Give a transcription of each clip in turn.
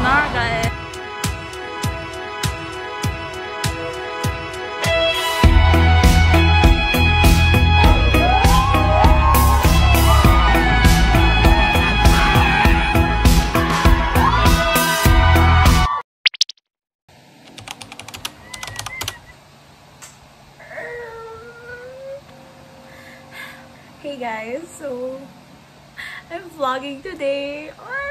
na, guys. Hey guys, so I'm vlogging today.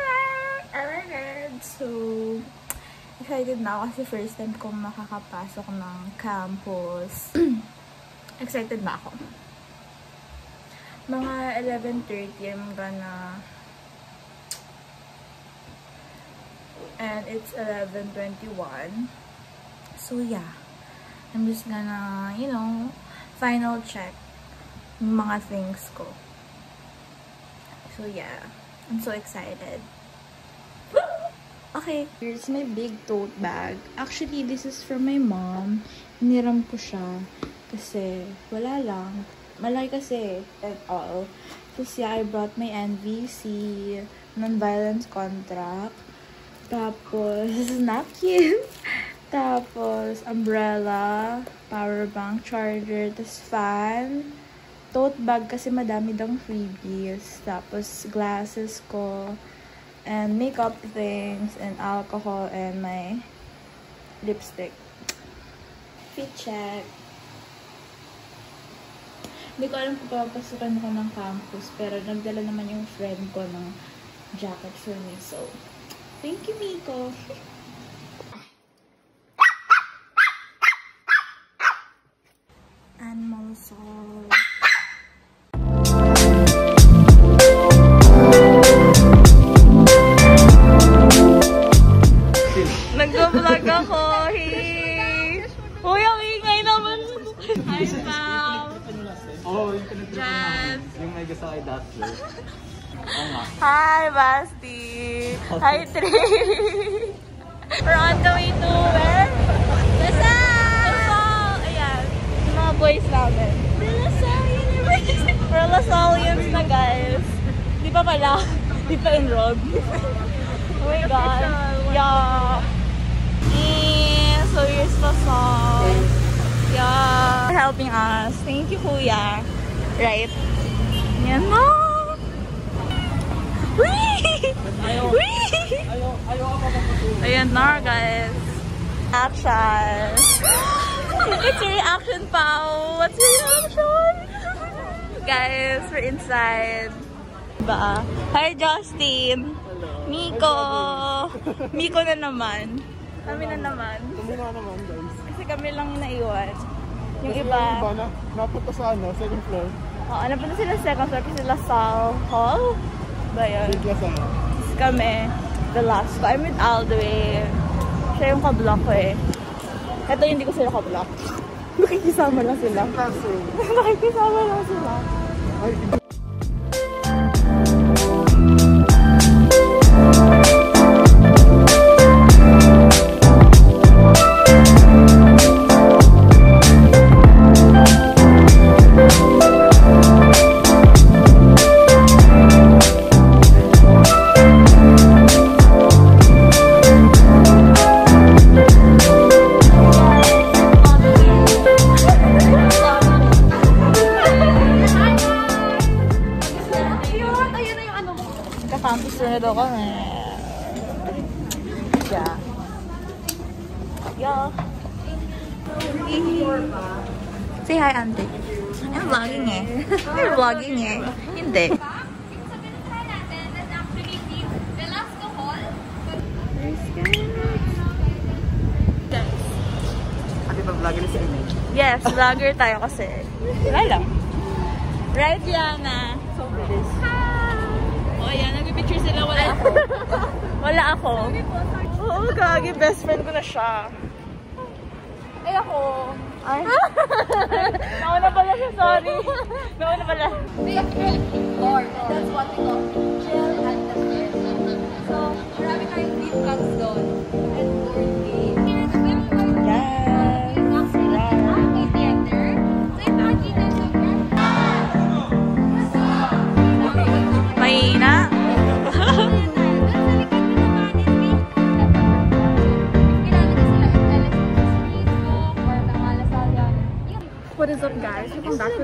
So excited na ako kasi first time kong makakapasok ng campus. Excited na ako. Mga 11:30 I'm gonna, and it's 11:21. So yeah, I'm just gonna, you know, final check mga things ko. So yeah, I'm so excited. Okay, here's my big tote bag. Actually, this is from my mom. Hiniram ko siya kasi wala lang. Malaki kasi and all. Tapos yeah, I brought my NVC, non-violence contract. Tapos napkin. Tapos umbrella, power bank, charger, tapos fan. Tote bag kasi madami dang freebies. Tapos glasses ko. And makeup things. And alcohol. And my lipstick. Fit check. Hindi ko alam kung papasukan ko ng campus. Pero nagdala naman yung friend ko ng jacket for me. So, thank you, Miko. Animal salt. Nag-vlog ako, hey! Uy, ang ingay naman! Hi, Pao! Oo, yung pinag-vlog yung may gusto kay Daphne. Hi, Basti! Hi, Trey! We're on the way to where? Lasal! Ayan, yung mga boys namin. Lasal University! We're Lasalians na, guys. Di pa pala. Di pa enrolled. Oh my God. Yeah. So here's Lasal. Yeah. For helping us. Thank you, Kuya. Right? Yan mo. Whee! Whee! Ayan na, guys. Action. What's your reaction, Pao? What's your reaction? Guys, we're inside. Ba? Hi, Justin. Miko. Miko na naman. Kami na naman. Kami na naman, guys. Kasi kami lang naiwan. Yung kasi iba. Yung iba napunta sa second floor. Oo, napunta sila second floor kasi Lasal Hall. Ba yun? Tapos kami, the last ko. I'm with Aldo eh. Siya yung kablock ko eh. Ito hindi ko sila kablock. Nakikisama lang sila. Nakikisama lang sila. Ay, campus na daw kami. Yeah. Yeah. Say hi, auntie. I'm vlogging eh. I'm vlogging eh. Hindi. Ate ba vlogger sa inyo? Yes, vlogger tayo kasi. Wala lang. Right, Yana? So bilis. Oh, ayan. Nag-picture sila. Wala ako. Wala ako. Oo, gagi. Best friend ko na siya. Ay, ako. Ay. Nauna pala siya. Sorry. Nauna pala. Or that's what we call chill at the fair. So, marami tayong deep cuts doon. And board game. Yes. May theater. So, ipakita sa Mahina.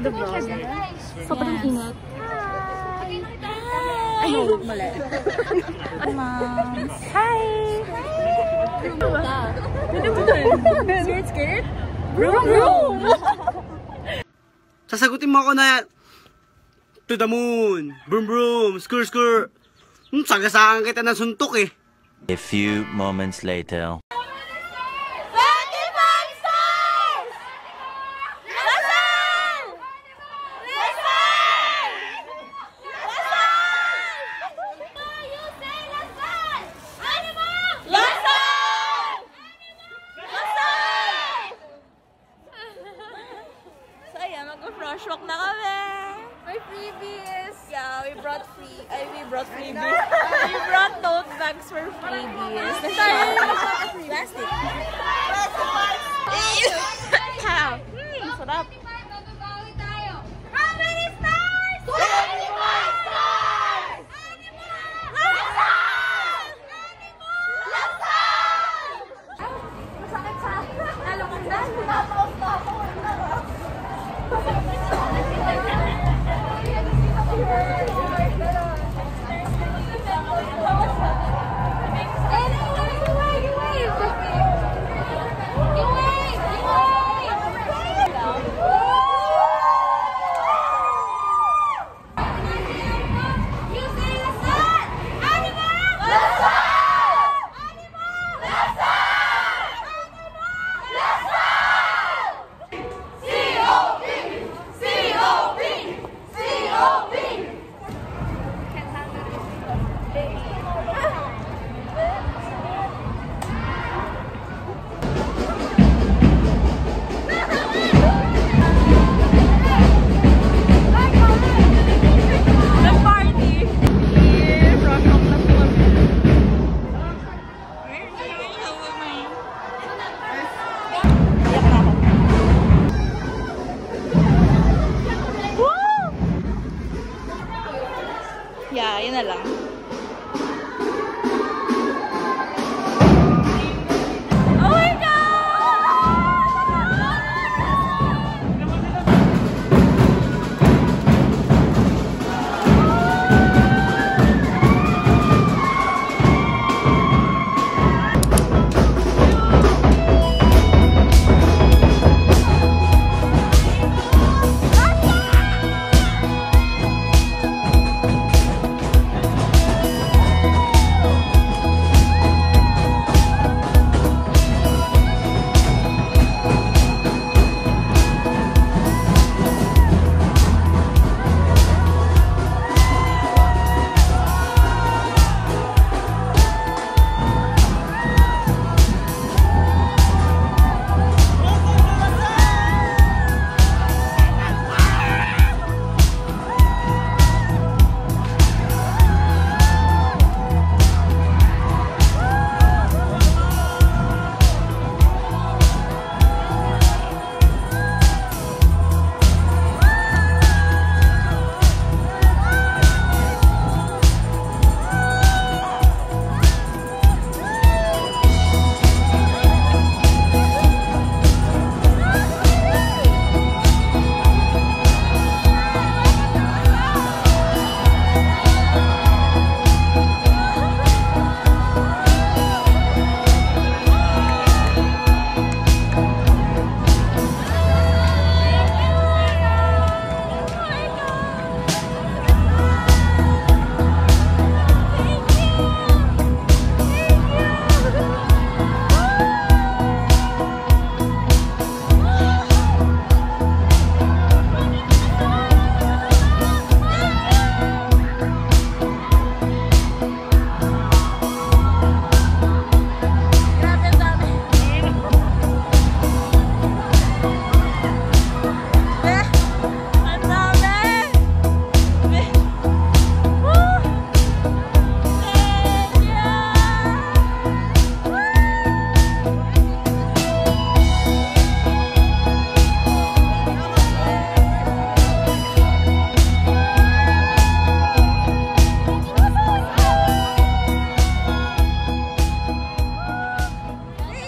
the vlog. Sobrang init. Ay, no, mali. Moms. Hi! Skirt, skirt? Broom, broom! Sasagutin mo ako na to the moon, broom, broom, skur, skur. Sagasaan kita ng suntok eh. A few moments later. Frosh walk na kami. My freebies. Yeah, we brought freebies. We brought tote bags for freebies. Plastic. Sarap. Babawi tayo. How many stars? 25 stars! Masakit sa alamundan. Pinapaos na ako. Yeah, yun na lang. Oh my God!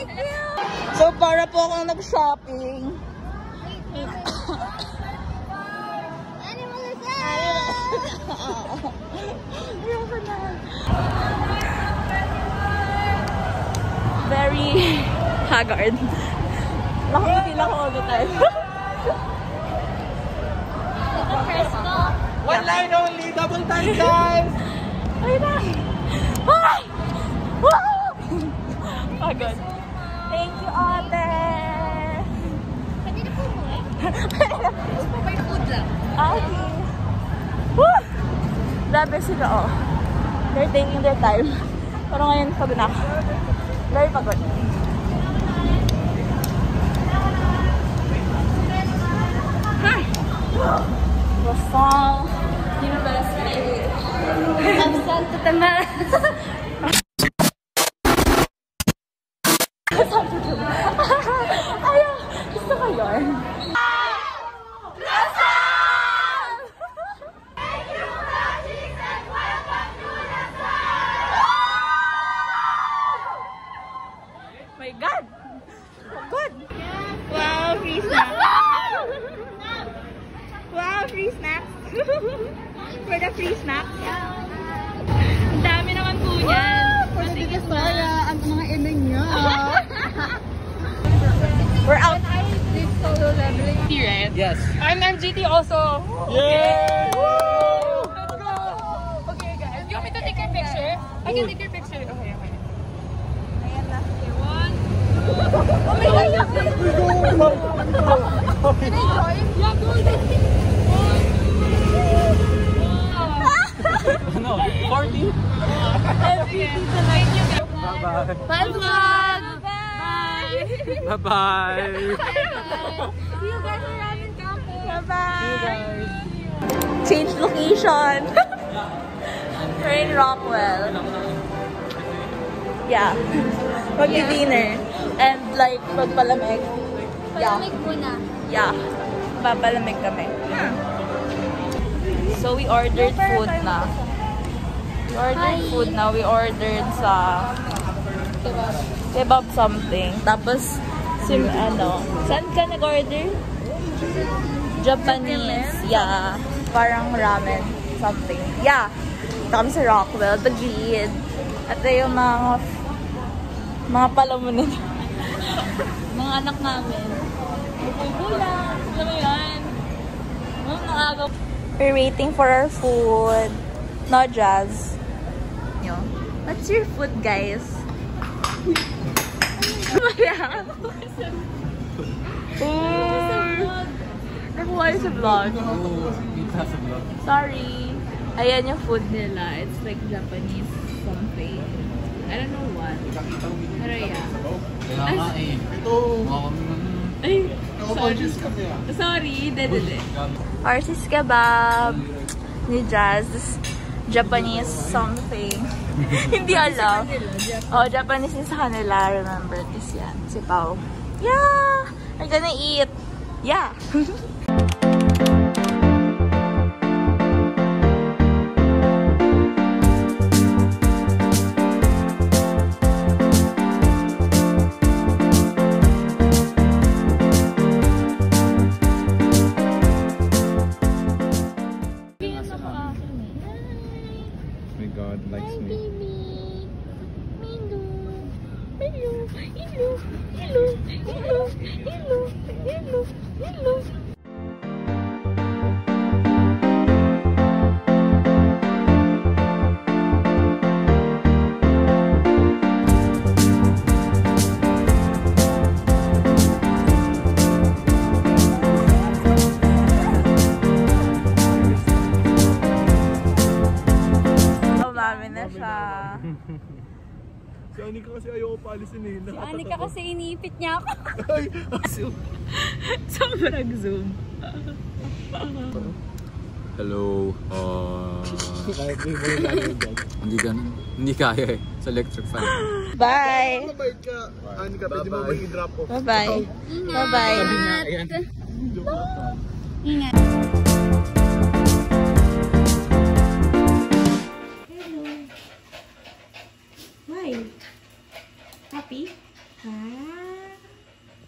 So, para po akong nag-shopping. Ayoko na. Very haggard. Nakangiti lang ako all the time. One line only, double time, guys! Ay na! Ay! Wow! Pagod. Thank you, ate! Kanina po mo eh. May food lang. Okay. Woo! Grabe sila, oh. They're taking their time. Pero ngayon, pagod na ako. Very pagod. Hi! The fall University. I'm sent to the man. Ayaw! Gusto ko yun. My God! Oh God! Wow, free snacks! Wow, free snacks! For the free snacks. Ang dami naman po yan. Sige, Sarah. Ang mga ina niya. We're out. I did solo leveling. Right? Yes. I'm MGT also. Yay! Let's go! Okay, guys. You want me to take your picture? I can take your picture. Okay, okay. Ayan na. Okay, one. Oh my God! Can I join? Yeah, go. Ano? 40? MGT tonight. Bye-bye. Bye, vlog! Bye! Bye-bye. See you guys around in campus. Bye-bye! See you guys. Change location. We're in Rockwell. Yeah. Mag-dinner. And like, magpalamig. Yeah. Palamig muna. Yeah. Papalamig kami. So we ordered food na. We ordered food na. We ordered sa kebab something. Tapos, saan ka nag-order? Japanese. Yeah. Parang ramen. Something. Yeah. Ito kami sa Rockwell. Tagilid. At yung mga palamunin. Mga anak namin. Bulang. Alam mo yan? Nakagaw. We're waiting for our food. No, Jazz. What's your food, guys? Nakuha yun sa vlog. Sorry. Ayan yung food nila. It's like Japanese something. I don't know what. Pero yeah. Ay, sorry. Sorry. Ours is kebab. Ni Jazz. Japanese something. Hindi alam. Oh, Japanese din sa kanila. Remember this yan. Si Pao. Yeah! I'm gonna eat. Yeah! My God likes me. Hello. Na siya. Si Anika kasi ayoko paalisin eh. Si Anika kasi iniipit niya ako. Ay, zoom. Sobrang zoom. Hello. Hindi kaya eh. Sa electric fan. Bye! Mabait ka. Anika, pwede mo ba i-drop off? Bye-bye. Bye-bye. Ayan. Ingat. Why? Happy?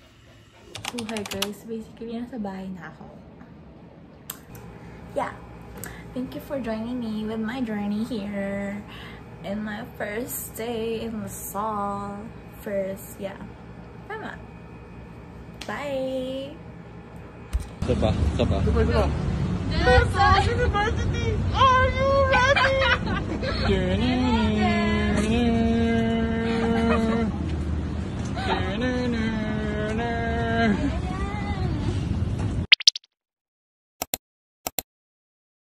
So hi guys, basically nasa bahay na ako. Yeah, Thank you for joining me with my journey here in my first day in Lasal. Yeah. Tama. Bye! Saba. University! Are you ready?